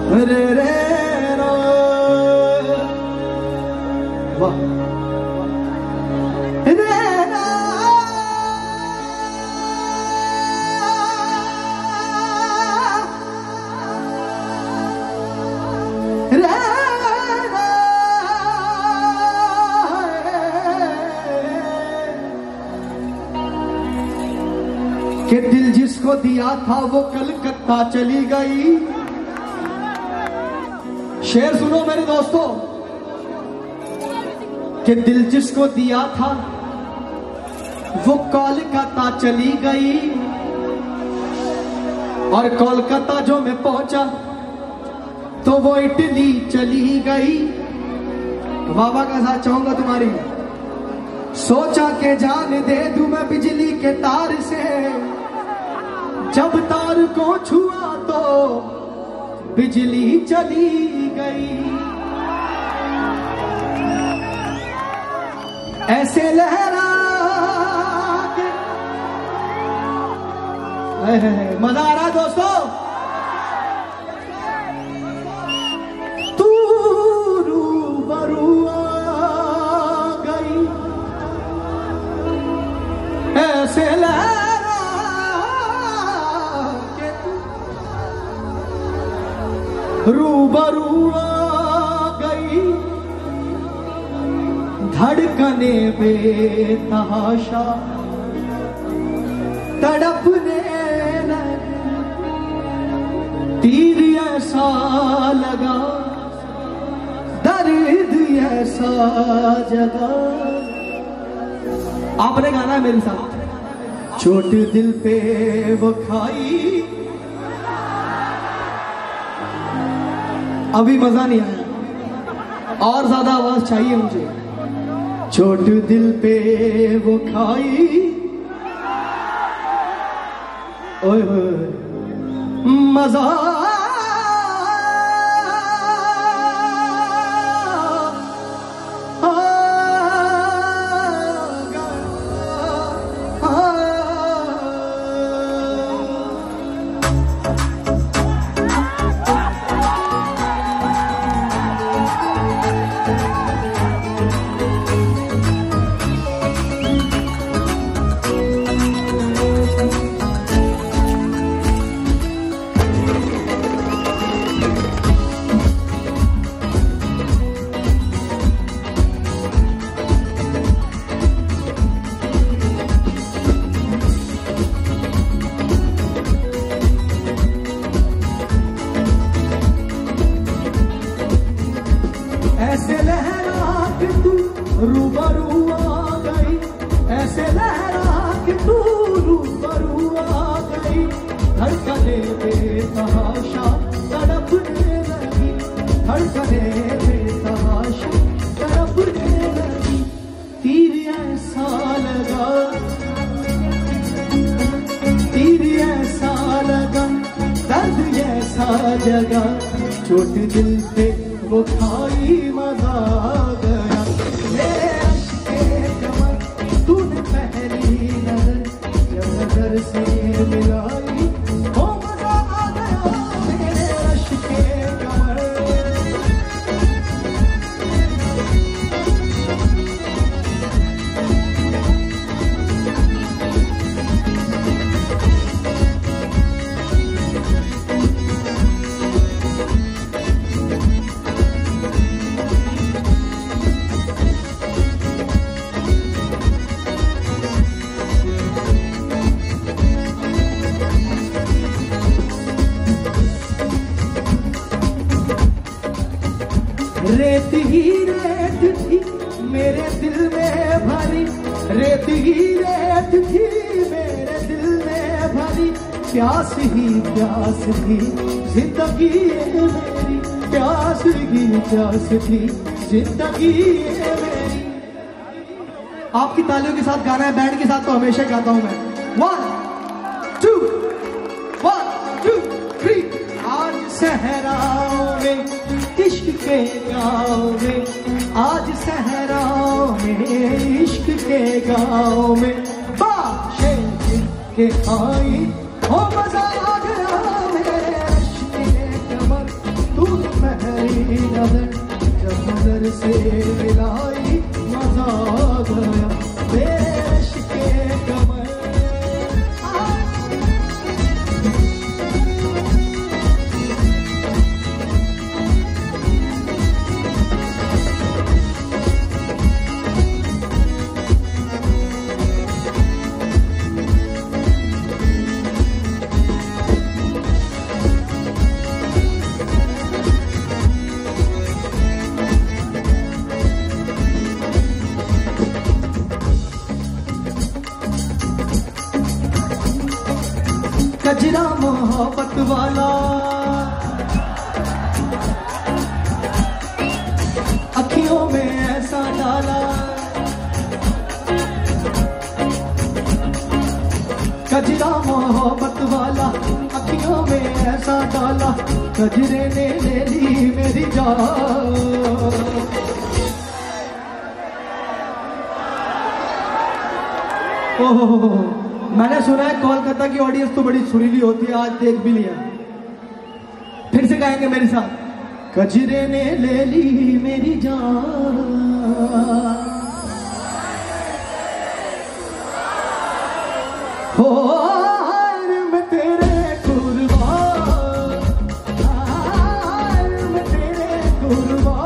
रे रे रो। वाह रे रो रे कि दिल जिसको दिया था वो कलकत्ता चली गई। शेर सुनो मेरे दोस्तों, कि दिल जिसको दिया था वो कोलकाता चली गई, और कोलकाता जो मैं पहुंचा तो वो इटली चली गई। बाबा का साथ चाहूंगा तुम्हारी। सोचा के जान दे दूं मैं बिजली के तार से, जब तार को छुआ तो बिजली चली गई। ऐसे लहरा के मजा आ रहा है दोस्तों। तू रूबरू आ गई, ऐसे लहरा के रूबरू आ गई। धड़कने बेतहाशा तड़पने लगे, तीर ऐसा लगा दर्द ऐसा जगा। आपने गाना है मेरे साथ। चोट दिल पे वो खाई, अभी मजा नहीं आया, और ज्यादा आवाज चाहिए मुझे। चोट दिल पे वो खाई, ओए होए मजा ऐसे लहरा के तू रूबरू आ गई, ऐसे लहरा के तू रूबरू आ गई। धड़कने बेतहाशा तड़पने लगी, धड़कने बेतहाशा तड़पने लगी। तीर ऐसा लगा, तीर ऐसा लगा दर्द ऐसा जगा। चोट दिल पे वो खाई मजा गया। मेरे अश्के कमर तूने पहली नजर जब नजर से मिलाई, वो मजा आ गया। मेरे अश्के कमर रेत ही रेत थी मेरे दिल में भरी, रेत ही रेत थी मेरे दिल में भरी। प्यास ही प्यास थी जिंदगी मेरी, प्यास ही प्यास थी जिंदगी मेरी। आपकी तालियों के साथ गाना है, बैंड के साथ तो हमेशा गाता हूं मैं। 1 2 1 2 3। आज सहराओं में इश्क के गाँव में, आज सहराओं में इश्क के गाँव में बादशाह के आई हो मजा आ गया। मेरे इश्क के कमर तू नजर, जब नजर से मिलाई मजा आ गया पेश के कमर। कजरा मोहब्बत वाला अखियों में ऐसा डाला, कजरा मोहब्बत वाला अखियों में ऐसा डाला, कजरे ने ले ली मेरी जान। ओह, मैंने सुना है कोलकाता की ऑडियंस तो बड़ी सुरीली होती है, आज देख भी लिया। फिर से गाएंगे मेरे साथ। कजरे ने ले ली मेरी जान, हो मैं तेरे कुर्बान, मैं तेरे कुर्बान।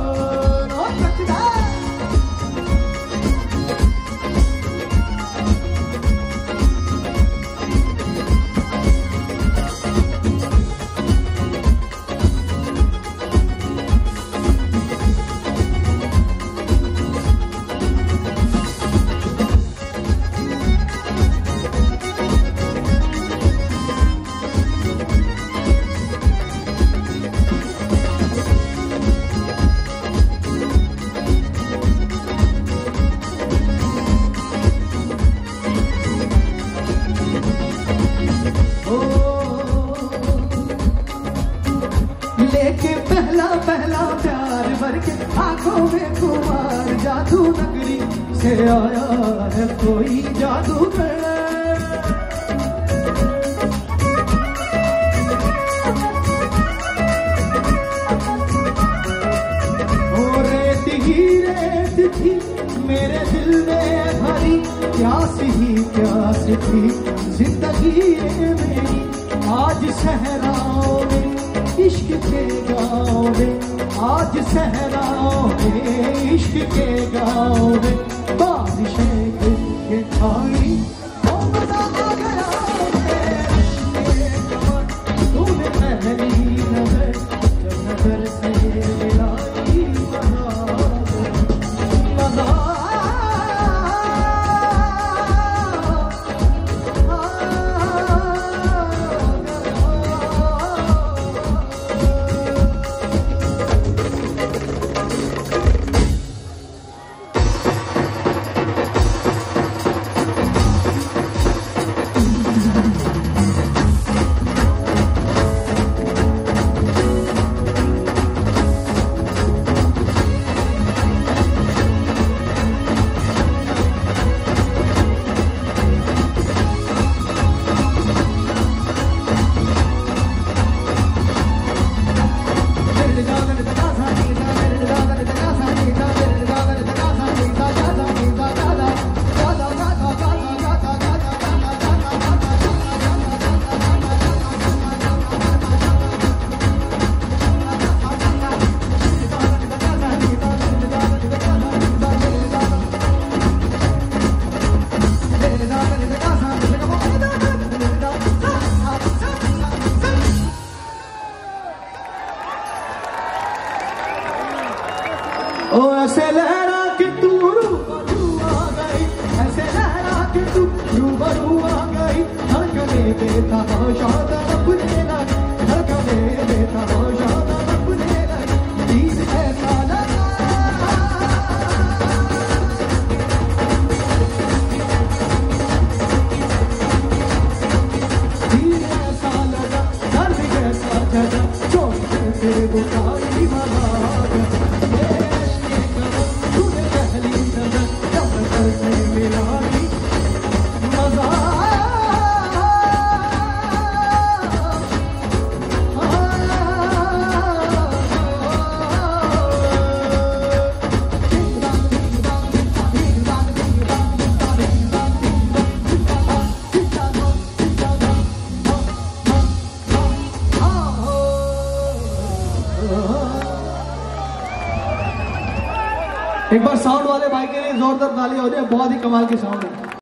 लेके पहला पहला प्यार भर के आंखों में कुमार, जादू नगरी से आया है कोई जादूगर। रेत ही रेत थी मेरे दिल में भरी, प्यास ही प्यास थी जिंदगी मेरी। आज सहराओं में इश्क के गाँव में, आज सहराओं में इश्क के गाँव में, बारिशें गिर के आई तो मजा आ गया तूने पहली नजर, जब नजर से मिलाई मजा ऐसे लहरा के तू रूबरू आ गई, ऐसे लहरा के तू रूबरू आ गई। धड़कने देता शादा अपने लग, धड़कने देता शादा अपने लग। दिल ऐसा लगा, दिल ऐसा लगा, दर्द जैसा जगा, चोट से बुखारी भगा। एक बार साउंड वाले भाई के लिए जोरदार ताली हो जाए, बहुत ही कमाल की साउंड है।